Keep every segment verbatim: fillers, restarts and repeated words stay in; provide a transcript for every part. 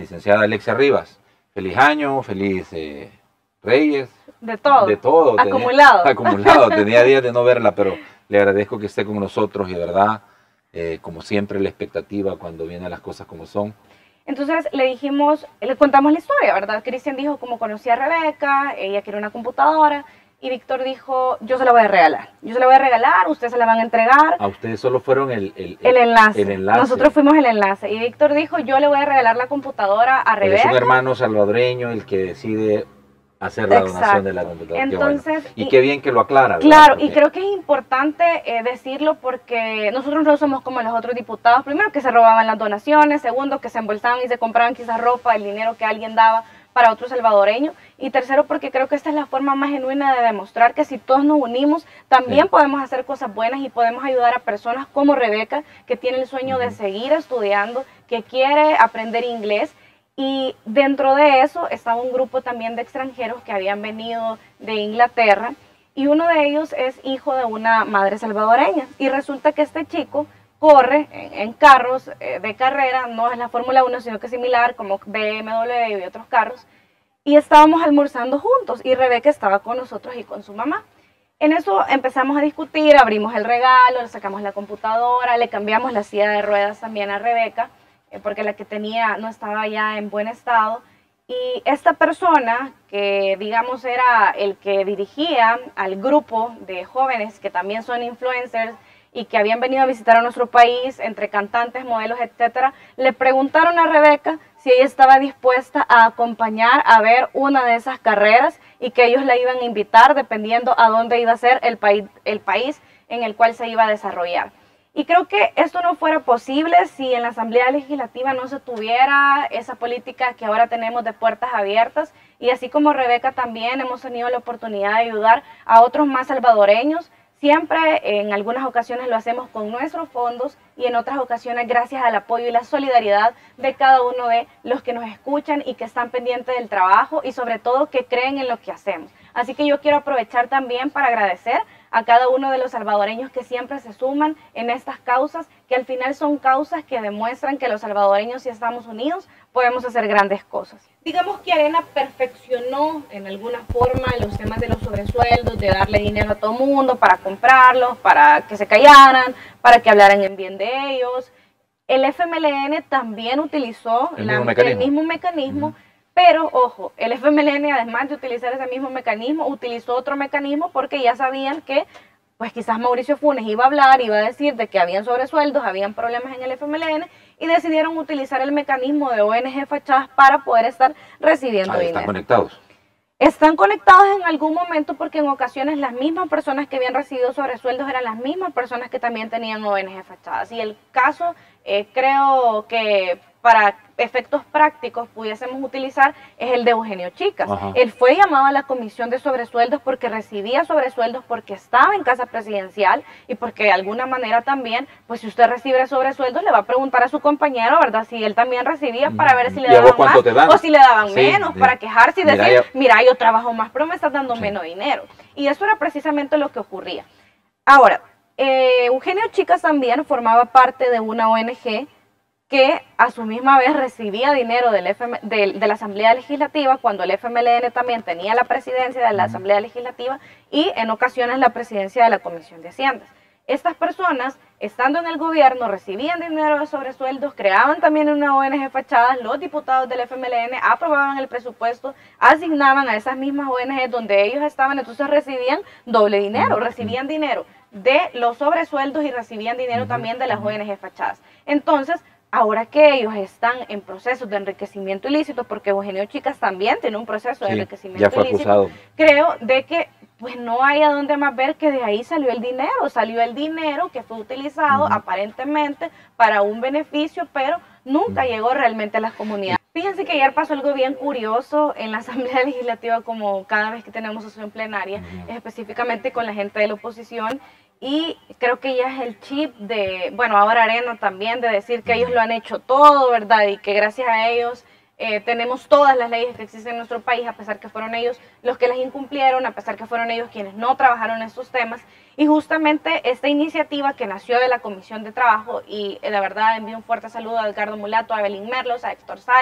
licenciada Alexia Rivas. Feliz año, feliz eh, Reyes. De todo. De todo. Acumulado. Tenía, acumulado. Tenía días de no verla, pero le agradezco que esté con nosotros y de verdad, eh, como siempre, la expectativa cuando vienen las cosas como son. Entonces le dijimos, le contamos la historia, ¿verdad? Cristian dijo cómo conocía a Rebeca, ella quiere una computadora, y Víctor dijo, yo se la voy a regalar. Yo se la voy a regalar, ustedes se la van a entregar. A ustedes solo fueron el, el, el, el, enlace. el enlace. Nosotros fuimos el enlace. Y Víctor dijo, yo le voy a regalar la computadora a Rebeca. Es un hermano salvadoreño el que decide hacer la Exacto. donación de la computadora. Entonces, qué bueno. y, y y qué bien que lo aclara. Claro, porque... y creo que es importante eh, decirlo porque nosotros no somos como los otros diputados. Primero, que se robaban las donaciones. Segundo, que se embolsaban y se compraban quizás ropa, el dinero que alguien daba para otro salvadoreño. Y tercero, porque creo que esta es la forma más genuina de demostrar que si todos nos unimos, también sí. podemos hacer cosas buenas y podemos ayudar a personas como Rebeca, que tiene el sueño uh-huh. de seguir estudiando, que quiere aprender inglés. Y dentro de eso estaba un grupo también de extranjeros que habían venido de Inglaterra, y uno de ellos es hijo de una madre salvadoreña. Y resulta que este chico corre en, en carros eh, de carrera, no es la Fórmula uno, sino que es similar, como B M W y otros carros. Y estábamos almorzando juntos, y Rebeca estaba con nosotros y con su mamá. En eso empezamos a discutir, abrimos el regalo, le sacamos la computadora, le cambiamos la silla de ruedas también a Rebeca, porque la que tenía no estaba ya en buen estado, y esta persona que digamos era el que dirigía al grupo de jóvenes que también son influencers y que habían venido a visitar a nuestro país, entre cantantes, modelos, etcétera, le preguntaron a Rebeca si ella estaba dispuesta a acompañar a ver una de esas carreras y que ellos la iban a invitar dependiendo a dónde iba a ser el país, el país en el cual se iba a desarrollar. Y creo que esto no fuera posible si en la Asamblea Legislativa no se tuviera esa política que ahora tenemos de puertas abiertas. Y así como Rebeca también hemos tenido la oportunidad de ayudar a otros más salvadoreños. Siempre en algunas ocasiones lo hacemos con nuestros fondos y en otras ocasiones gracias al apoyo y la solidaridad de cada uno de los que nos escuchan y que están pendientes del trabajo y sobre todo que creen en lo que hacemos. Así que yo quiero aprovechar también para agradecer a cada uno de los salvadoreños que siempre se suman en estas causas, que al final son causas que demuestran que los salvadoreños, si estamos unidos, podemos hacer grandes cosas. Digamos que Arena perfeccionó en alguna forma los temas de los sobresueldos, de darle dinero a todo mundo para comprarlos, para que se callaran, para que hablaran en bien de ellos. El F M L N también utilizó el, la, mismo, mecanismo. el mismo mecanismo, uh-huh. Pero, ojo, el F M L N, además de utilizar ese mismo mecanismo, utilizó otro mecanismo porque ya sabían que, pues quizás Mauricio Funes iba a hablar, iba a decir de que habían sobresueldos, habían problemas en el F M L N, y decidieron utilizar el mecanismo de O N G fachadas para poder estar recibiendo Ahí dinero. Están conectados. Están conectados en algún momento porque en ocasiones las mismas personas que habían recibido sobresueldos eran las mismas personas que también tenían O N G fachadas. Y el caso, eh, creo que para efectos prácticos pudiésemos utilizar es el de Eugenio Chicas. Ajá. Él fue llamado a la comisión de sobresueldos porque recibía sobresueldos, porque estaba en casa presidencial y porque de alguna manera también, pues si usted recibe sobresueldos le va a preguntar a su compañero, ¿verdad? Si él también recibía para ver si le daban más dan? o si le daban sí, menos, sí. para quejarse y mira, decir, yo... mira, yo trabajo más, pero me estás dando sí. menos dinero. Y eso era precisamente lo que ocurría. Ahora, eh, Eugenio Chicas también formaba parte de una O N G que a su misma vez recibía dinero del F M, de, de la Asamblea Legislativa, cuando el F M L N también tenía la presidencia de la Asamblea Legislativa y en ocasiones la presidencia de la Comisión de Haciendas. Estas personas, estando en el gobierno, recibían dinero de sobresueldos, creaban también una O N G fachadas, los diputados del F M L N aprobaban el presupuesto, asignaban a esas mismas O N G donde ellos estaban, entonces recibían doble dinero, recibían dinero de los sobresueldos y recibían dinero también de las O N G fachadas. Entonces, ahora que ellos están en procesos de enriquecimiento ilícito, porque Eugenio Chicas también tiene un proceso de sí, enriquecimiento ya fue ilícito, acusado. Creo de que pues no hay a dónde más ver que de ahí salió el dinero, salió el dinero que fue utilizado uh-huh. aparentemente para un beneficio, pero nunca uh-huh. llegó realmente a las comunidades. Fíjense que ayer pasó algo bien curioso en la Asamblea Legislativa, como cada vez que tenemos sesión plenaria, uh-huh. específicamente con la gente de la oposición, y creo que ya es el chip de, bueno, ahora Arena también, de decir que ellos lo han hecho todo, ¿verdad? Y que gracias a ellos eh, tenemos todas las leyes que existen en nuestro país, a pesar que fueron ellos los que las incumplieron, a pesar que fueron ellos quienes no trabajaron en estos temas. Y justamente esta iniciativa que nació de la Comisión de Trabajo, y eh, de verdad envío un fuerte saludo a Edgardo Mulato, a Evelyn Merlos, a Héctor Sales,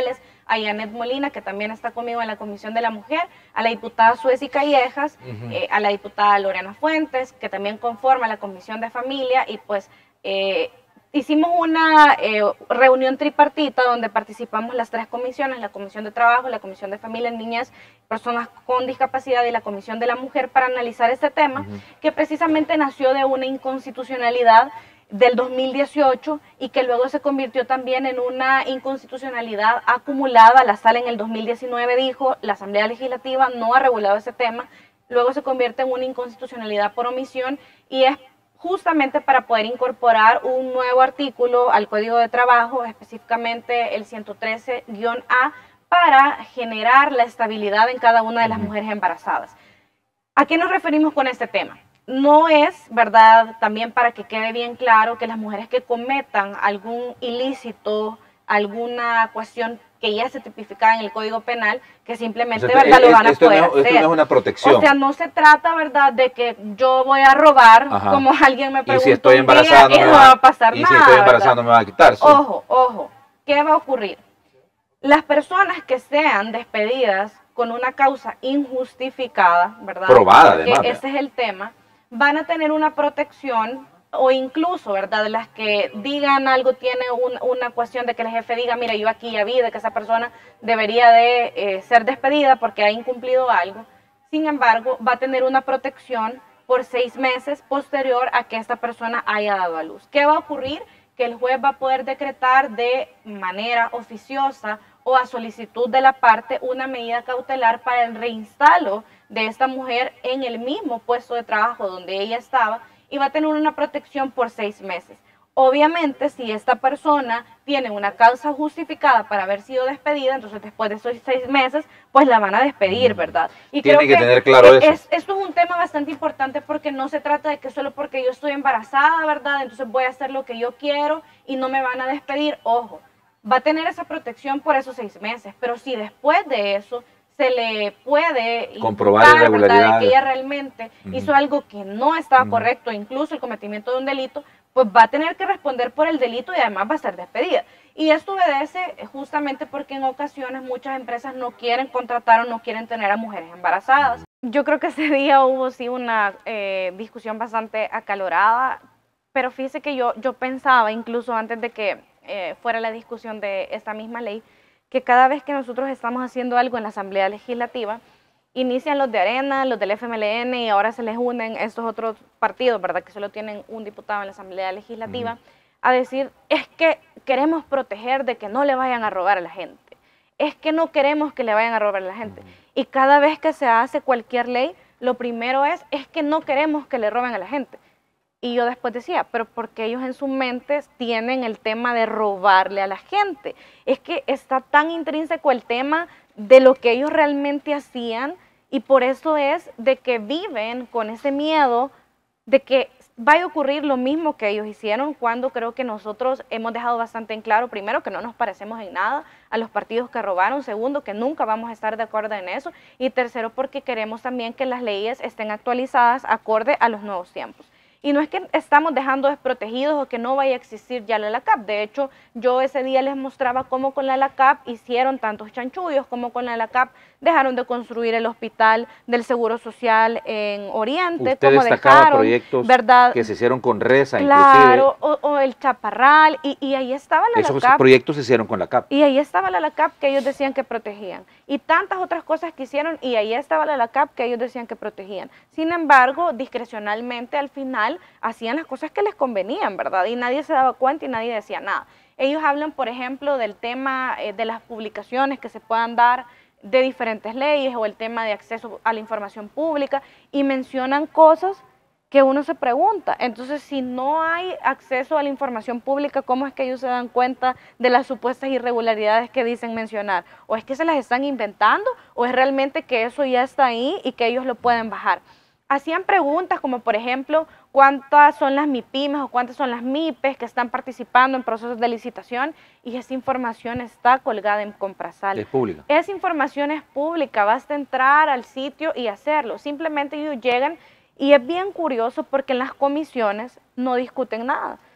a Janet Molina, que también está conmigo en la Comisión de la Mujer, a la diputada Suezi Callejas, uh-huh. eh, a la diputada Lorena Fuentes, que también conforma la Comisión de Familia, y pues eh, hicimos una eh, reunión tripartita donde participamos las tres comisiones, la Comisión de Trabajo, la Comisión de Familia, Niñez, Personas con Discapacidad y la Comisión de la Mujer para analizar este tema, uh-huh. que precisamente nació de una inconstitucionalidad del dos mil dieciocho y que luego se convirtió también en una inconstitucionalidad acumulada. La Sala en el dos mil diecinueve dijo, la Asamblea Legislativa no ha regulado ese tema, luego se convierte en una inconstitucionalidad por omisión y es justamente para poder incorporar un nuevo artículo al Código de Trabajo, específicamente el ciento trece guión A, para generar la estabilidad en cada una de las mujeres embarazadas. ¿A qué nos referimos con este tema? No es, ¿verdad?, también para que quede bien claro que las mujeres que cometan algún ilícito, alguna cuestión que ya se tipificada en el Código Penal, que simplemente, o sea, ¿verdad?, es, lo van a poder no, hacer. Esto no es una protección. O sea, no se trata, ¿verdad?, de que yo voy a robar, Ajá. como alguien me preguntó, y si estoy embarazada, no, no, no va a pasar y nada. Y si estoy embarazada, ¿verdad?, no me va a quitar. Sí. Ojo, ojo, ¿qué va a ocurrir? Las personas que sean despedidas con una causa injustificada, ¿verdad?, probada, porque además, ese es el tema, van a tener una protección, o incluso, ¿verdad?, las que digan algo, tiene un, una cuestión de que el jefe diga, mira, yo aquí ya vi de que esa persona debería de eh, ser despedida porque ha incumplido algo. Sin embargo, va a tener una protección por seis meses posterior a que esta persona haya dado a luz. ¿Qué va a ocurrir? Que el juez va a poder decretar de manera oficiosa o a solicitud de la parte una medida cautelar para el reinstalo de esta mujer en el mismo puesto de trabajo donde ella estaba y va a tener una protección por seis meses. Obviamente, si esta persona tiene una causa justificada para haber sido despedida, entonces después de esos seis meses, pues la van a despedir, ¿verdad? Y tiene creo que, que tener claro es, eso. Esto es un tema bastante importante porque no se trata de que solo porque yo estoy embarazada, ¿verdad?, entonces voy a hacer lo que yo quiero y no me van a despedir. Ojo, va a tener esa protección por esos seis meses, pero si después de eso se le puede comprobar imputar, irregularidades, ¿verdad?, de que ella realmente uh-huh. hizo algo que no estaba uh-huh. correcto, incluso el cometimiento de un delito, pues va a tener que responder por el delito y además va a ser despedida. Y esto obedece justamente porque en ocasiones muchas empresas no quieren contratar o no quieren tener a mujeres embarazadas. Yo creo que ese día hubo sí una eh, discusión bastante acalorada, pero fíjese que yo, yo pensaba, incluso antes de que eh, fuera la discusión de esta misma ley, que cada vez que nosotros estamos haciendo algo en la Asamblea Legislativa, inician los de Arena, los del F M L N y ahora se les unen estos otros partidos, ¿verdad?, que solo tienen un diputado en la Asamblea Legislativa, uh-huh. a decir, es que queremos proteger de que no le vayan a robar a la gente, es que no queremos que le vayan a robar a la gente. Uh-huh. Y cada vez que se hace cualquier ley, lo primero es, es que no queremos que le roben a la gente. Y yo después decía, pero porque ellos en su mente tienen el tema de robarle a la gente. Es que está tan intrínseco el tema de lo que ellos realmente hacían y por eso es de que viven con ese miedo de que vaya a ocurrir lo mismo que ellos hicieron, cuando creo que nosotros hemos dejado bastante en claro, primero, que no nos parecemos en nada a los partidos que robaron, segundo, que nunca vamos a estar de acuerdo en eso, y tercero, porque queremos también que las leyes estén actualizadas acorde a los nuevos tiempos. Y no es que estamos dejando desprotegidos o que no vaya a existir ya la LACAP. De hecho, yo ese día les mostraba cómo con la LACAP hicieron tantos chanchullos, cómo con la LACAP dejaron de construir el hospital del Seguro Social en Oriente. Usted cómo destacaba dejaron, proyectos, ¿verdad?, que se hicieron con Reza, claro, o, o el Chaparral, y, y ahí estaba la Esos LACAP. Esos proyectos se hicieron con la LACAP. Y ahí estaba la LACAP que ellos decían que protegían. Y tantas otras cosas que hicieron, y ahí estaba la LACAP que ellos decían que protegían. Sin embargo, discrecionalmente al final hacían las cosas que les convenían, ¿verdad? Y nadie se daba cuenta y nadie decía nada. Ellos hablan, por ejemplo, del tema eh, de las publicaciones que se puedan dar de diferentes leyes o el tema de acceso a la información pública y mencionan cosas que uno se pregunta. Entonces, si no hay acceso a la información pública, ¿cómo es que ellos se dan cuenta de las supuestas irregularidades que dicen mencionar? ¿O es que se las están inventando o es realmente que eso ya está ahí y que ellos lo pueden bajar? Hacían preguntas como, por ejemplo, cuántas son las MIPYMES o cuántas son las MIPES que están participando en procesos de licitación, y esa información está colgada en Comprasal. Es pública. Esa información es pública, basta entrar al sitio y hacerlo. Simplemente ellos llegan, y es bien curioso porque en las comisiones no discuten nada.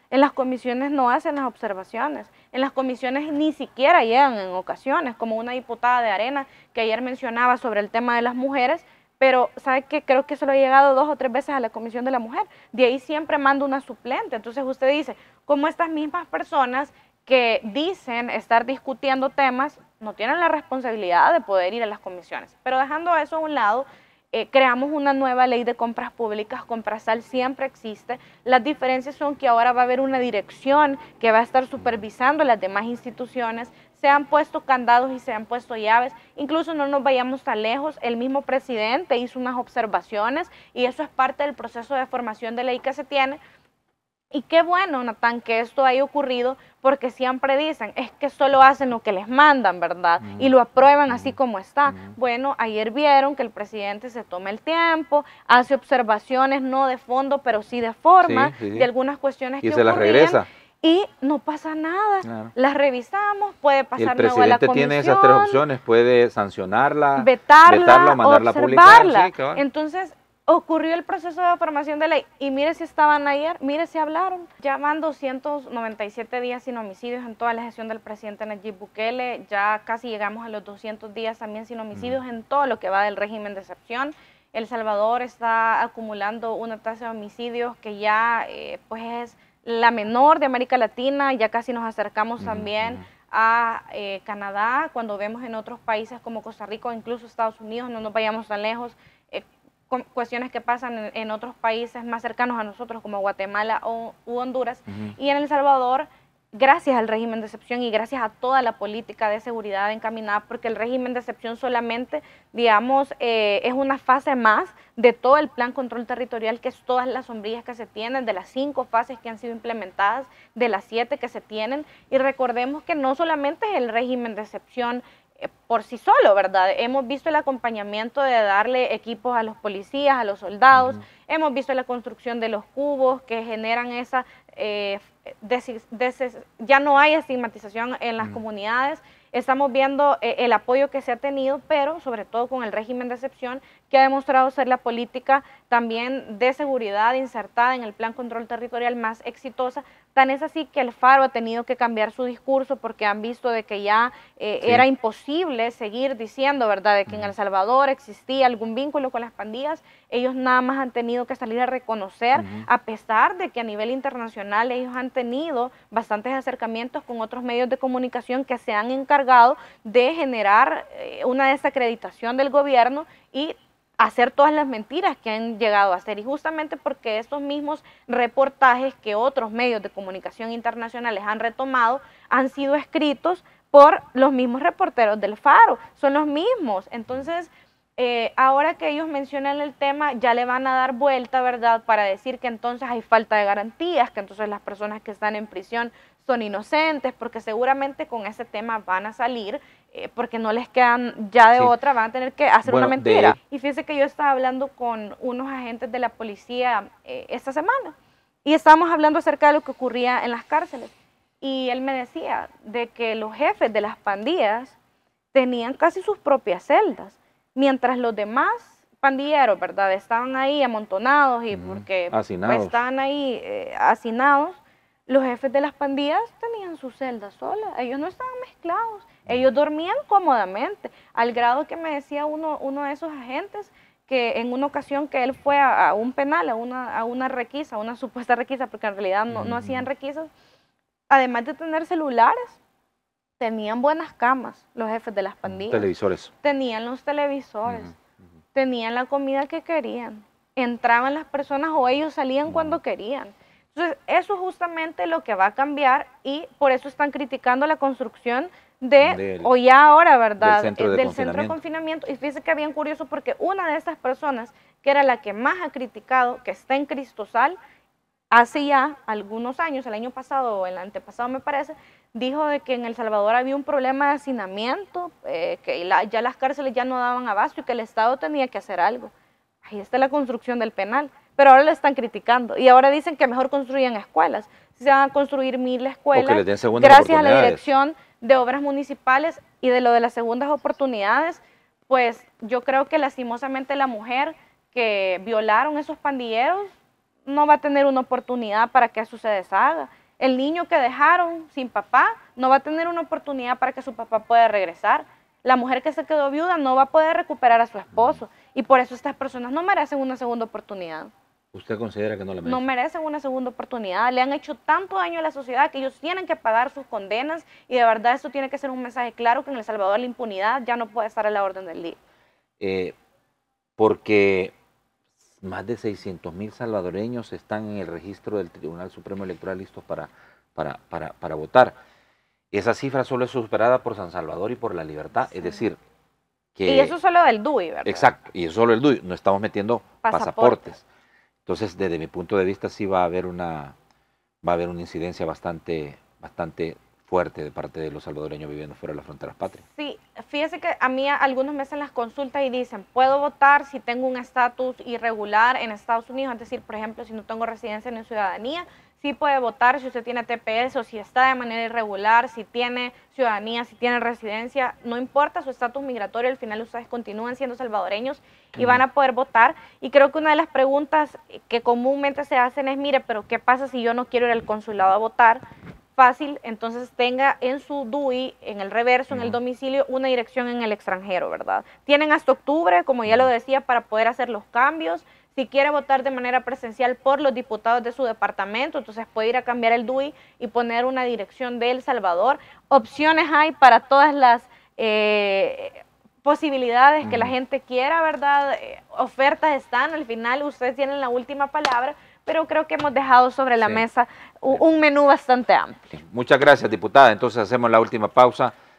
En las comisiones no hacen las observaciones, en las comisiones ni siquiera llegan en ocasiones, como una diputada de Arena que ayer mencionaba sobre el tema de las mujeres, pero ¿sabe qué? Creo que solo ha llegado dos o tres veces a la Comisión de la Mujer, de ahí siempre manda una suplente. Entonces usted dice, ¿cómo estas mismas personas que dicen estar discutiendo temas no tienen la responsabilidad de poder ir a las comisiones? Pero dejando eso a un lado, eh, creamos una nueva ley de compras públicas. Comprasal siempre existe. Las diferencias son que ahora va a haber una dirección que va a estar supervisando las demás instituciones. Se han puesto candados y se han puesto llaves. Incluso no nos vayamos tan lejos, el mismo presidente hizo unas observaciones y eso es parte del proceso de formación de ley que se tiene. Y qué bueno, Natán, que esto haya ocurrido, porque siempre dicen, es que solo hacen lo que les mandan, ¿verdad? Mm. Y lo aprueban mm. así como está. Mm. Bueno, ayer vieron que el presidente se toma el tiempo, hace observaciones, no de fondo, pero sí de forma, sí, sí, sí. de algunas cuestiones y que se las regresa. Y no pasa nada, claro. Las revisamos, puede pasar luego a la comisión. El presidente tiene esas tres opciones, puede sancionarla, vetarla, vetarla o mandarla a publicar. Sí, claro. Entonces, ocurrió el proceso de formación de ley y mire si estaban ayer, mire si hablaron. Ya van doscientos noventa y siete días sin homicidios en toda la gestión del presidente Nayib Bukele, ya casi llegamos a los doscientos días también sin homicidios mm. en todo lo que va del régimen de excepción. El Salvador está acumulando una tasa de homicidios que ya eh, pues es la menor de América Latina, ya casi nos acercamos mm. también a eh, Canadá, cuando vemos en otros países como Costa Rica o incluso Estados Unidos, no nos vayamos tan lejos, eh, cuestiones que pasan en, en otros países más cercanos a nosotros como Guatemala o, u Honduras. Uh-huh. Y en El Salvador, gracias al régimen de excepción y gracias a toda la política de seguridad encaminada, porque el régimen de excepción solamente, digamos, eh, es una fase más de todo el plan control territorial, que es todas las sombrillas que se tienen, de las cinco fases que han sido implementadas, de las siete que se tienen. Y recordemos que no solamente es el régimen de excepción por sí solo, ¿verdad? Hemos visto el acompañamiento de darle equipos a los policías, a los soldados, uh-huh. hemos visto la construcción de los cubos que generan esa, eh, des, des, ya no hay estigmatización en las uh-huh. comunidades, estamos viendo eh, el apoyo que se ha tenido, pero sobre todo con el régimen de excepción, que ha demostrado ser la política también de seguridad insertada en el plan control territorial más exitosa. Tan es así que el Faro ha tenido que cambiar su discurso porque han visto de que ya eh, sí. era imposible seguir diciendo, ¿verdad?, de que en El Salvador existía algún vínculo con las pandillas. Ellos nada más han tenido que salir a reconocer, uh-huh. a pesar de que a nivel internacional ellos han tenido bastantes acercamientos con otros medios de comunicación que se han encargado de generar eh, una desacreditación del gobierno y hacer todas las mentiras que han llegado a hacer, y justamente porque estos mismos reportajes que otros medios de comunicación internacionales han retomado han sido escritos por los mismos reporteros del Faro, son los mismos. Entonces, eh, ahora que ellos mencionan el tema, ya le van a dar vuelta, ¿verdad?, para decir que entonces hay falta de garantías, que entonces las personas que están en prisión son inocentes, porque seguramente con ese tema van a salir, eh, porque no les quedan ya de sí. otra, van a tener que hacer bueno, una mentira. De... Y fíjese que yo estaba hablando con unos agentes de la policía eh, esta semana, y estábamos hablando acerca de lo que ocurría en las cárceles, y él me decía de que los jefes de las pandillas tenían casi sus propias celdas, mientras los demás pandilleros, ¿verdad?, estaban ahí amontonados y mm, porque pues, estaban ahí eh, hacinados. Los jefes de las pandillas tenían su celda sola, ellos no estaban mezclados, ellos dormían cómodamente, al grado que me decía uno, uno de esos agentes que en una ocasión que él fue a, a un penal, a una, a una requisa, una supuesta requisa, porque en realidad no, no hacían requisas, además de tener celulares, tenían buenas camas los jefes de las pandillas. Televisores. Tenían los televisores, uh-huh. tenían la comida que querían, entraban las personas o ellos salían uh-huh. cuando querían. Entonces, eso es justamente lo que va a cambiar y por eso están criticando la construcción de, del, o ya ahora, ¿verdad?, del, centro de, del centro de confinamiento. Y fíjese que bien curioso porque una de estas personas, que era la que más ha criticado, que está en Cristosal, hace ya algunos años, el año pasado o el antepasado me parece, dijo de que en El Salvador había un problema de hacinamiento, eh, que la, ya las cárceles ya no daban abasto y que el Estado tenía que hacer algo. Ahí está la construcción del penal. Pero ahora le están criticando y ahora dicen que mejor construyan escuelas. Si se van a construir mil escuelas, gracias a la Dirección de Obras Municipales y de lo de las segundas oportunidades, pues yo creo que lastimosamente la mujer que violaron esos pandilleros no va a tener una oportunidad para que eso se deshaga. El niño que dejaron sin papá no va a tener una oportunidad para que su papá pueda regresar. La mujer que se quedó viuda no va a poder recuperar a su esposo. Y por eso estas personas no merecen una segunda oportunidad. ¿Usted considera que no la merece? No merecen una segunda oportunidad. Le han hecho tanto daño a la sociedad que ellos tienen que pagar sus condenas. Y de verdad esto tiene que ser un mensaje claro que en El Salvador la impunidad ya no puede estar a la orden del día. Eh, porque más de seiscientos mil salvadoreños están en el registro del Tribunal Supremo Electoral listos para, para, para, para votar. Esa cifra solo es superada por San Salvador y por La Libertad, sí. Es decir, que... Y eso solo del D U I, ¿verdad? Exacto, y eso solo el D U I, no estamos metiendo pasaportes. pasaportes. Entonces, desde mi punto de vista, sí va a haber una, va a haber una incidencia bastante, bastante fuerte de parte de los salvadoreños viviendo fuera de las fronteras patrias. Sí, fíjese que a mí algunos me hacen las consultas y dicen, puedo votar si tengo un estatus irregular en Estados Unidos, es decir, por ejemplo, si no tengo residencia ni ciudadanía, sí puede votar si usted tiene T P S o si está de manera irregular, si tiene ciudadanía, si tiene residencia, no importa su estatus migratorio, al final ustedes continúan siendo salvadoreños y van a poder votar. Y creo que una de las preguntas que comúnmente se hacen es, mire, pero ¿qué pasa si yo no quiero ir al consulado a votar? Fácil, entonces tenga en su D U I, en el reverso, en el domicilio, una dirección en el extranjero, ¿verdad? Tienen hasta octubre, como ya lo decía, para poder hacer los cambios. Si quiere votar de manera presencial por los diputados de su departamento, entonces puede ir a cambiar el D U I y poner una dirección de El Salvador. Opciones hay para todas las eh, posibilidades que la gente quiera, ¿verdad? Eh, ofertas están, al final ustedes tienen la última palabra, pero creo que hemos dejado sobre la sí. mesa un, un menú bastante amplio. Muchas gracias, diputada. Entonces hacemos la última pausa.